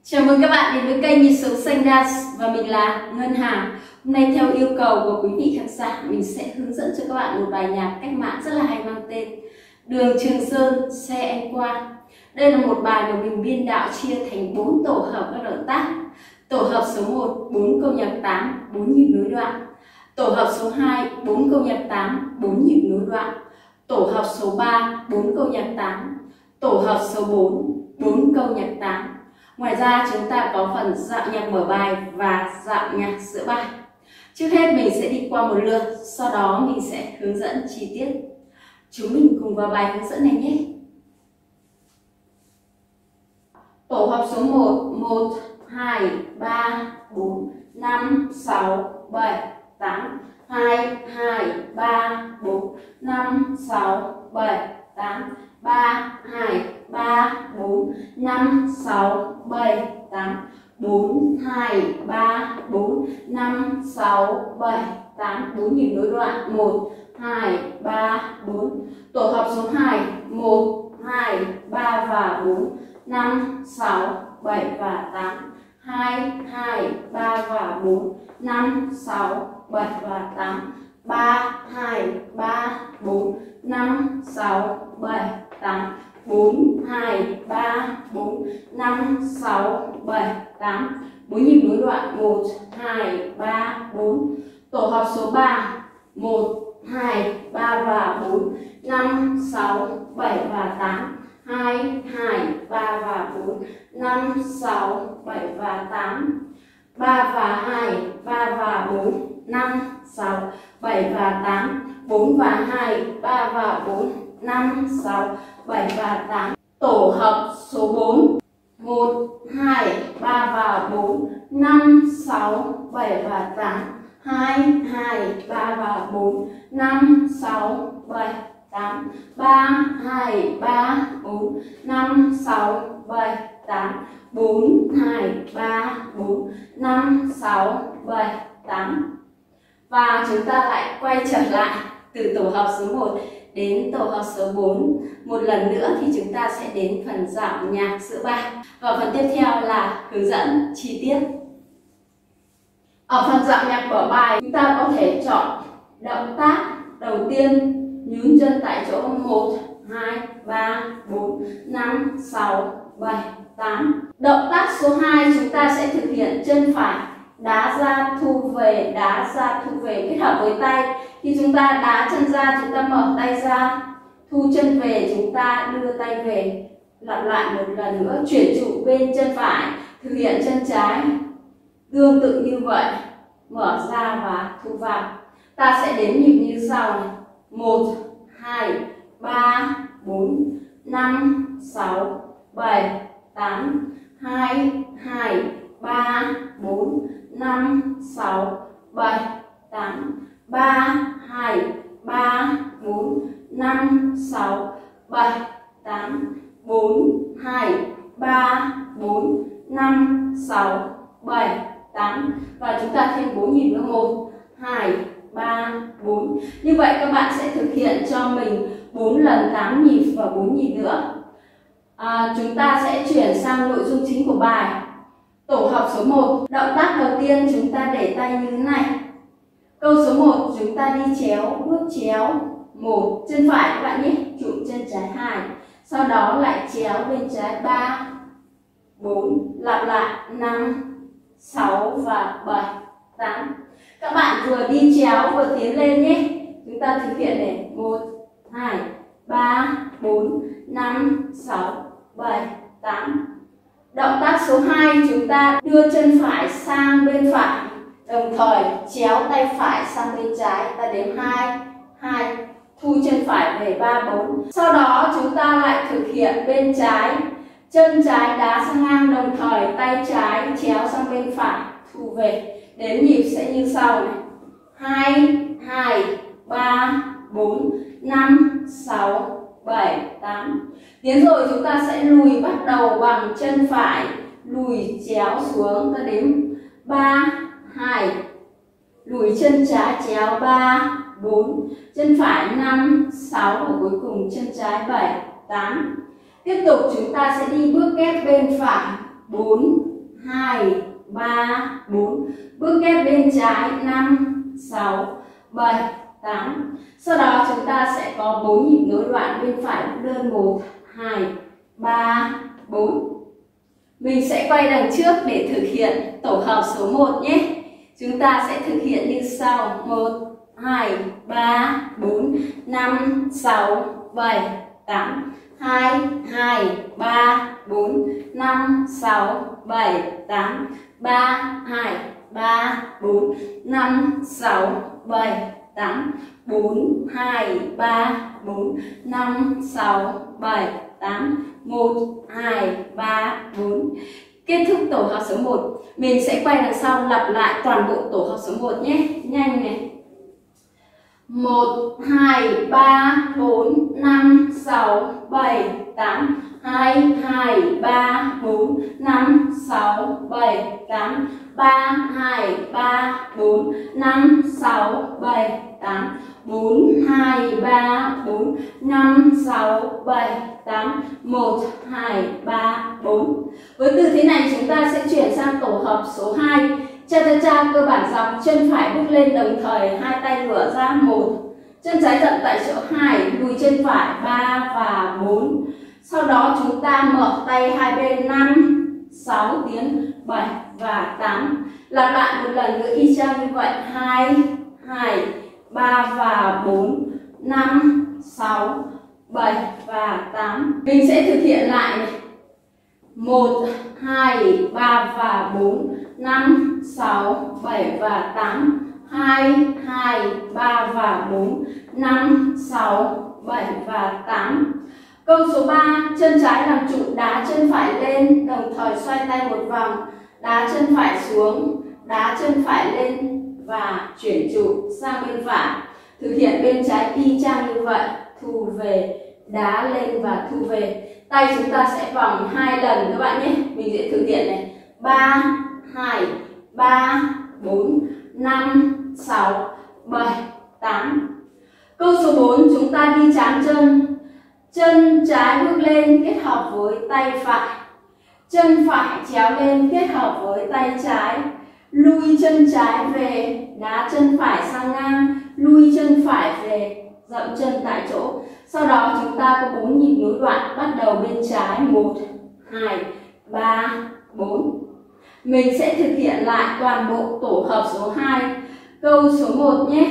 Chào mừng các bạn đến với kênh Nhịp Sống Xanh Dance và mình là Ngân Hà. Hôm nay theo yêu cầu của quý vị khán giả, mình sẽ hướng dẫn cho các bạn một bài nhạc cách mạng rất là hay mang tên Đường Trường Sơn Xe Anh Qua. Đây là một bài mà mình biên đạo chia thành 4 tổ hợp các động tác. Tổ hợp số 1 4 câu nhạc 8 4 nhịp nối đoạn. Tổ hợp số 2 4 câu nhạc 8 4 nhịp nối đoạn. Tổ hợp số 3 4 câu nhạc 8. Tổ hợp số 4 4 câu nhạc 8. Ngoài ra chúng ta có phần dạo nhạc mở bài và dạo nhạc giữa bài. Trước hết mình sẽ đi qua một lượt, sau đó mình sẽ hướng dẫn chi tiết. Chúng mình cùng vào bài hướng dẫn này nhé. Tổ hợp số 1 1 2 3 4 5 6 7 8 2 2 3 4 5 6 7 8 3 2 3 4 5 6 7 8 4 2 3 4 5 6 7 8 4 nhịp nối đoạn 1 2 3 4. Tổ hợp số 2 1 2 3 và 4 5 6 7 và 8 2 2 3 và 4 5 6 7 và 8 3 2 3 4 5 6 7 8 4 2 3 4 5 6 7 8 4 nhịp nối đoạn 1 2 3 4. Tổ hợp số 3 1 2 3 và 4 5 6 7 và 8 2 2 3 và 4 5 6 7 và 8 3 và 2 3 và 4 5 6 7 và 8 4 và 2 3 và 4 5 6 7 và 8. Tổ hợp số 4 1 2 3 và 4 5 6 7 và 8 2 2 3 và 4 5 6 7 8 3 2 3 4 5 6 7 8 4 2 3 4 5 6 7 8. Và chúng ta lại quay trở lại từ tổ hợp số 1 đến tổ hợp số 4. Một lần nữa thì chúng ta sẽ đến phần dạo nhạc giữa bài. Và phần tiếp theo là hướng dẫn chi tiết. Ở phần dạo nhạc mở bài, chúng ta có thể chọn động tác đầu tiên nhún chân tại chỗ 1 2 3 4 5 6 7 8. Động tác số 2 chúng ta sẽ thực hiện chân phải đá ra thu về, đá ra thu về kết hợp với tay. Khi chúng ta đá chân ra, chúng ta mở tay ra, thu chân về, chúng ta đưa tay về. Lặp lại một lần nữa, chuyển trụ bên chân phải, thực hiện chân trái tương tự như vậy, mở ra và thu vào. Ta sẽ đếm nhịp như sau này: 1 2 3 4 5 6 7 8 2 2 3 4 5 6 7 8 3 2 3 4 5 6 7 8 4 2 3 4 5 6 7 8. Và chúng ta thêm 4 nhịp nữa: 1 2 3 4. Như vậy các bạn sẽ thực hiện cho mình 4 lần 8 nhịp và 4 nhịp nữa. Chúng ta sẽ chuyển sang nội dung chính của bài. Tổ hợp số 1, động tác đầu tiên chúng ta để tay như thế này. Câu số 1 chúng ta đi chéo, bước chéo 1 chân phải các bạn nhé, trụ chân trái 2, sau đó lại chéo bên trái 3 4, lặp lại 5 6 và 7 8. Các bạn vừa đi chéo vừa tiến lên nhé. Chúng ta thực hiện để 1 2 3 4 5 6 7 8. Động tác số 2 chúng ta đưa chân phải sang bên phải, đồng thời chéo tay phải sang bên trái. Ta đếm 2 2, thu chân phải về 3 4. Sau đó chúng ta lại thực hiện bên trái, chân trái đá sang ngang, đồng thời tay trái chéo sang bên phải, thu về. Đếm nhịp sẽ như sau này: 2 2 3 4 5 6 7 8. Tiến rồi chúng ta sẽ lùi, bắt đầu bằng chân phải, lùi chéo xuống, ta đếm 3 2, lùi chân trái chéo 3 4, chân phải 5 6 và cuối cùng chân trái 7 8. Tiếp tục chúng ta sẽ đi bước kép bên phải 4 2, 3, 4. Bước kép bên trái 5, 6, 7, 8. Sau đó chúng ta sẽ có 4 nhịp nối đoạn bên phải bước đơn 1, 2, 3, 4. Mình sẽ quay đằng trước để thực hiện tổ hợp số 1 nhé. Chúng ta sẽ thực hiện như sau: 1, 2, 3, 4, 5, 6, 7, 8. 2, 2, 3, 4, 5, 6, 7, 8. 3, 2, 3, 4, 5, 6, 7, 8. 4, 2, 3, 4, 5, 6, 7, 8. 1, 2, 3, 4. Kết thúc tổ hợp số 1. Mình sẽ quay đằng sau lặp lại toàn bộ tổ hợp số 1 nhé. Nhanh này. 1, 2, 3, 4, 5, 6, 7, 8. 2, 2, 3, 4, 5, 6, 7, 8. 3, 2, 3, 4, 5, 6, 7, 8. 4, 2, 3, 4, 5, 6, 7, 8. 1, 2, 3, 4. Với tư thế này chúng ta sẽ chuyển sang tổ hợp số 2. Cha cha cha cơ bản dọc, chân phải bước lên đồng thời hai tay ngửa ra 1. Chân trái dậm tại chỗ 2, lùi chân phải 3 và 4. Sau đó chúng ta mở tay hai bên 5, 6 tiến 7 và 8. Lặp lại một lần nữa y chang như vậy. 2, 2, 3 và 4, 5, 6, 7 và 8. Mình sẽ thực hiện lại này. 1, 2, 3 và 4, 5, 6, 7 và 8. 2, 2, 3 và 4, 5, 6, 7 và 8. Câu số 3, chân trái làm trụ, đá chân phải lên, đồng thời xoay tay một vòng, đá chân phải xuống, đá chân phải lên và chuyển trụ sang bên phải. Thực hiện bên trái y chang như vậy, thu về, đá lên và thu về. Tay chúng ta sẽ vòng 2 lần các bạn nhé. Mình sẽ thực hiện này. 3, 2, 3, 4, 5, 6, 7, 8. Câu số 4 chúng ta đi chán chân. Chân trái bước lên kết hợp với tay phải. Chân phải chéo lên kết hợp với tay trái. Lui chân trái về, đá chân phải sang ngang, lui chân phải về, dậm chân tại chỗ. Sau đó chúng ta có 4 nhịp nối đoạn bắt đầu bên trái. 1, 2, 3, 4. Mình sẽ thực hiện lại toàn bộ tổ hợp số 2. Câu số 1 nhé.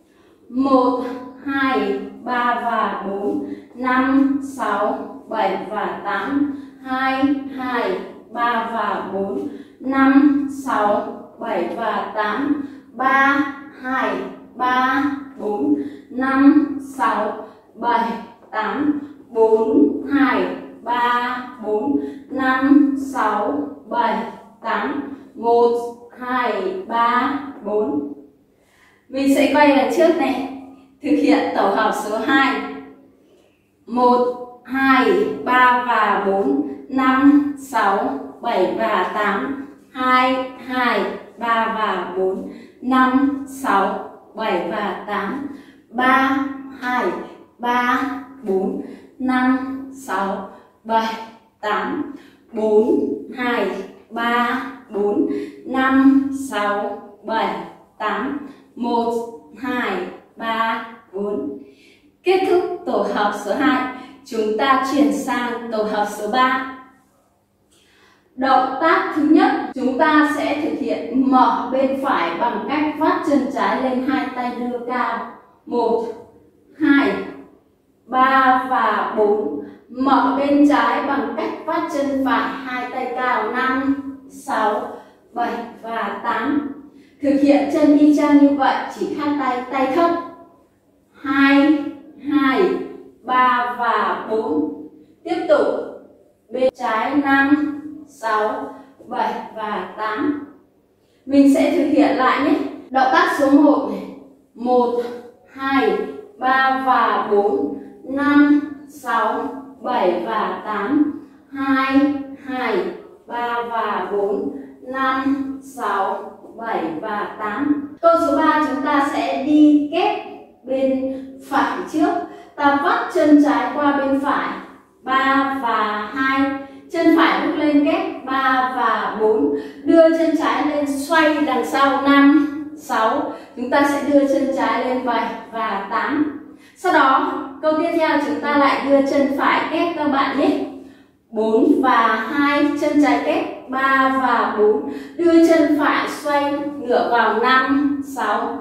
1, 2, 3 và 4, 5, 6, 7 và 8. 2, 2, 3 và 4, 5, 6, 7 và 8. 3, 2, 3, 4, 5, 6, 7, 8. 4, 2, 3, 4, 5, 6, 7, 8. 1, 2, 3, 4. Mình sẽ quay đằng trước này. Thực hiện tổ hợp số 2. 1, 2, 3 và 4, 5, 6, 7 và 8. 2, 2, 3 và 4, 5, 6, 7 và 8. 3, 2, 3, 4, 5, 6, 7, 8. 4, 2, 3, 4, 5, 6, 7, 8. 1, 2, 3, 4. Kết thúc tổ hợp số 2. Chúng ta chuyển sang tổ hợp số 3. Động tác thứ nhất, chúng ta sẽ thực hiện mở bên phải bằng cách vắt chân trái lên, hai tay đưa cao. 1, 2, 3 và 4. Mở bên trái bằng cách vắt chân phải, hai tay cao. 5, 6, 7 và 8. Thực hiện chân y chang như vậy, chỉ khác tay thấp. 2, 2, 3 và 4. Tiếp tục bên trái 5, 6, 7 và 8. Mình sẽ thực hiện lại nhé. Động tác số 1 này. 1, 2, 3 và 4, 5, 6, 7 và 8. 2, 2, 3 và 4, 5, 6, 7 và 8. Câu số 3 chúng ta sẽ đi kép bên phải trước. Ta vắt chân trái qua bên phải. 3 và 2. Chân phải bước lên kép 3 và 4. Đưa chân trái lên xoay đằng sau 5, 6. Chúng ta sẽ đưa chân trái lên 7 và 8. Sau đó câu tiếp theo chúng ta lại đưa chân phải kép các bạn nhé. 4 và 2, chân trái kép 3 và 4. Đưa chân phải xoay ngửa vào 5, 6,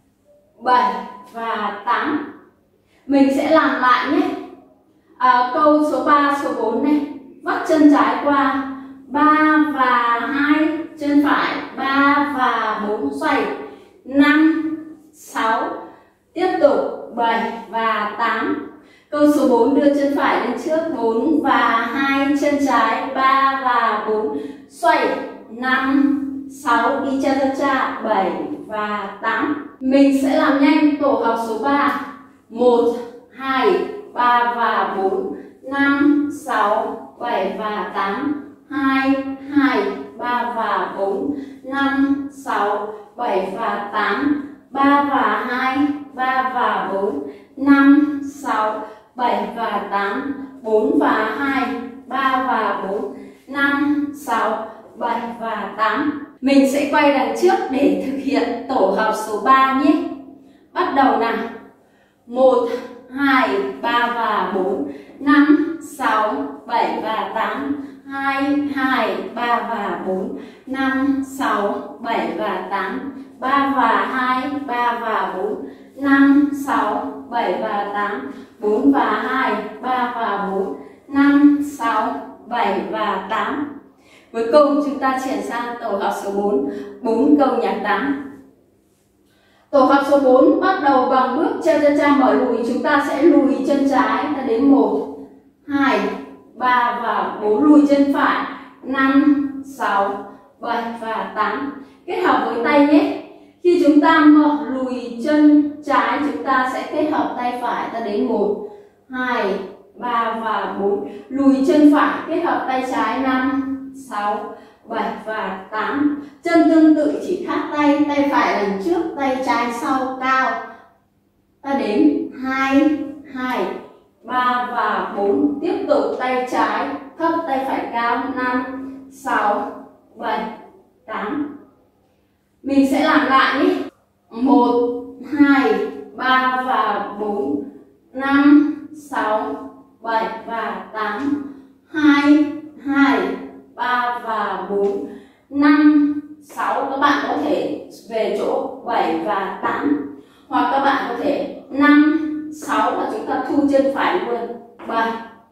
7 và 8. Mình sẽ làm lại nhé. Câu số 3, số 4 này. Vắt chân trái qua 3 và 2, chân phải 3 và 4 xoay 5, 6. Tiếp tục 7 và 8. Câu số 4 đưa chân phải lên trước 4 và 2, chân trái 3 và 4 xoay 5, 6 đi cha cha cha 7 và 8. Mình sẽ làm nhanh tổ hợp số 3. 1, 2, 3 và 4, 5, 6, 7 và 8. 2, 2, 3 và 4, 5, 6, 7 và 8. 3 và 2, 3 và 4, 5, 6, 7 và 8. 4 và 2, 3 và 4, 5, 6, 7 và 8. Mình sẽ quay đằng trước để thực hiện tổ hợp số 3 nhé. Bắt đầu nào. 1, 2, 3 và 4, 5, 6, 7 và 8. 2, 2, 3 và 4, 5, 6, 7 và 8. 3 và 2, 3 và 4, 5, 6, 7 và 8. 4 và 2, 3 và 4, 5, 6, 7 và 8. Cuối cùng chúng ta chuyển sang tổ hợp số 4, 4 câu nhạc 8. Tổ hợp số 4 bắt đầu bằng bước cha cha cha mở lùi. Chúng ta sẽ lùi chân trái ta đến 1, 2, 3 và 4. Lùi chân phải 5, 6, 7 và 8. Kết hợp với tay nhé. Khi chúng ta mở lùi chân trái, chúng ta sẽ kết hợp tay phải ta đến 1, 2, 3 và 4. Lùi chân phải kết hợp tay trái 5, 6, 7 và 8. Chân tương tự chỉ khác tay, tay phải đằng trước, tay trái sau cao. Ta đếm 2, 2, 3 và 4. Tiếp tục tay trái thấp, tay phải cao 5, 6, 7, 8. Mình sẽ làm lại nhé. 1, 2, 3 và 4, 5, 6, 7 và 8. 2, 2, 3 và 4, 5, 6. Các bạn có thể về chỗ 7 và 8. Hoặc các bạn có thể 5, 6 và chúng ta thu chân phải luôn. 7,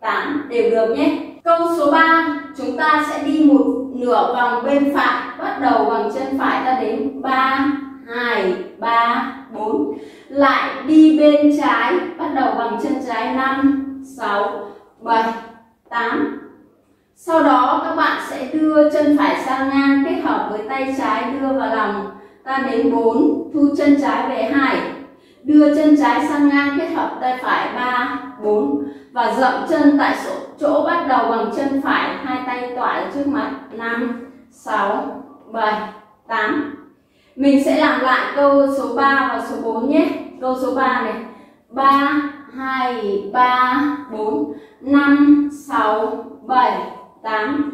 8 đều được nhé. Câu số 3 chúng ta sẽ đi một nửa vòng bên phải. Bắt đầu bằng chân phải ta đến 3, 2, 3, 4. Lại đi bên trái. Bắt đầu bằng chân trái 5, 6, 7, 8. Sau đó các bạn sẽ đưa chân phải sang ngang kết hợp với tay trái đưa vào lòng. Ta đến 4, thu chân trái về 2. Đưa chân trái sang ngang kết hợp tay phải 3, 4 và dậm chân tại chỗ bắt đầu bằng chân phải, hai tay tỏa ở trước mặt 5, 6, 7, 8. Mình sẽ làm lại câu số 3 và số 4 nhé. Câu số 3 này. 3, 2, 3, 4, 5, 6, 7, 8.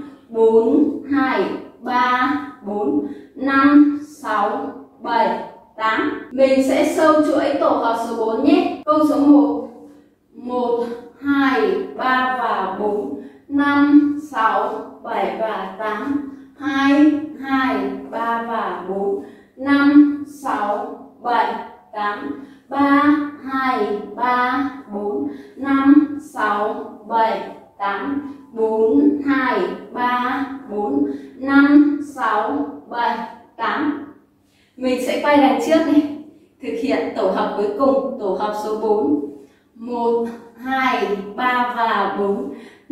4, 2, 3, 4, 5, 6, 7, 8. Mình sẽ sâu chuỗi tổ hợp số 4 nhé. Câu số 1. 1, 2, 3 và 4, 5, 6, 7 và 8. 2, 2, 3 và 4, 5, 6, 7, 8. 3, 2, 3, 4, 5, 6, 7, 8. 4, 2, 3, 4, 5, 6, 7, 8. Mình sẽ quay đằng trước này. Thực hiện tổ hợp cuối cùng, tổ hợp số 4. 1, 2, 3 và 4,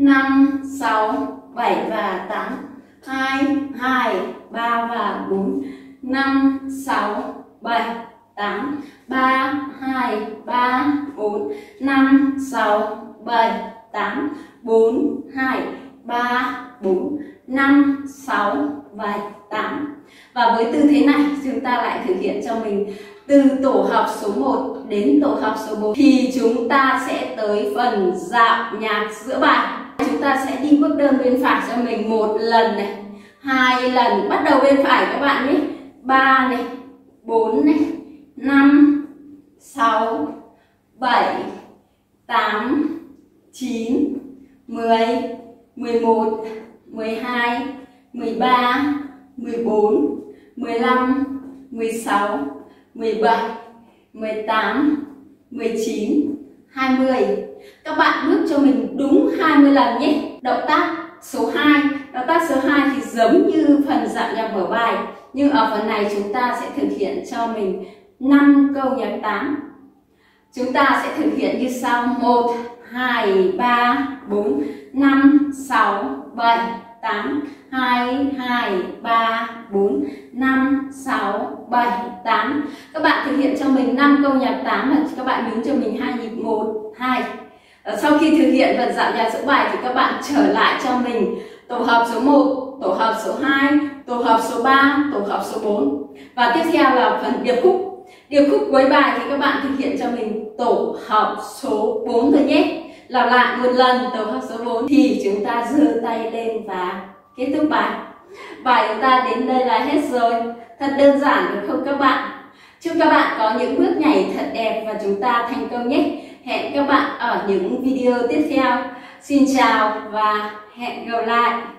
5, 6, 7 và 8. 2, 2, 3 và 4, 5, 6, 7, 8. 3, 2, 3, 4, 5, 6, 7, 8. 4, 2, 3, 4, 5, 6, 7, 8. Và với tư thế này chúng ta lại thực hiện cho mình từ tổ hợp số 1 đến tổ hợp số 4 thì chúng ta sẽ tới phần dạo nhạc giữa bài. Chúng ta sẽ đi bước đơn bên phải cho mình một lần này, 2 lần. Bắt đầu bên phải các bạn nhé. 3 này, 4 này, 5, 6, 7, 8, 9, 10, 11, 12, 13, 14, 15, 16, 17, 18, 19, 20. Các bạn bước cho mình đúng 20 lần nhé. Động tác số 2. Động tác số 2 thì giống như phần dạo nhạc mở bài, nhưng ở phần này chúng ta sẽ thực hiện cho mình 5 câu nhạc 8. Chúng ta sẽ thực hiện như sau: 1, 2, 3, 4, 5, 6, 7, 8, 2, 2, 3, 4, 5, 6, 7, 8. Các bạn thực hiện cho mình 5 câu nhạc 8 và các bạn nhún cho mình 2 nhịp 1, 2. Sau khi thực hiện phần dạo nhạc số bài thì các bạn trở lại cho mình tổ hợp số 1, tổ hợp số 2, tổ hợp số 3, tổ hợp số 4. Và tiếp theo là phần điệp khúc. Điệp khúc cuối bài thì các bạn thực hiện cho mình tổ hợp số 4 thôi nhé. Lặp lại một lần tổ hợp số 4 thì chúng ta giơ tay lên và kết thúc bài. Bài chúng ta đến đây là hết rồi. Thật đơn giản đúng không các bạn? Chúc các bạn có những bước nhảy thật đẹp và chúng ta thành công nhé. Hẹn các bạn ở những video tiếp theo. Xin chào và hẹn gặp lại.